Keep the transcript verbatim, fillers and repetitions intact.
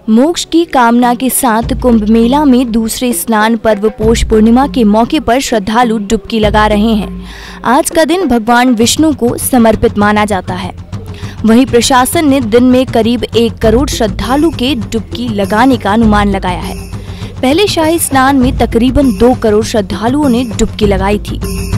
मोक्ष की कामना के साथ कुंभ मेला में दूसरे स्नान पर्व पौष पूर्णिमा के मौके पर श्रद्धालु डुबकी लगा रहे हैं। आज का दिन भगवान विष्णु को समर्पित माना जाता है। वहीं प्रशासन ने दिन में करीब एक करोड़ श्रद्धालु के डुबकी लगाने का अनुमान लगाया है। पहले शाही स्नान में तकरीबन दो करोड़ श्रद्धालुओं ने डुबकी लगाई थी।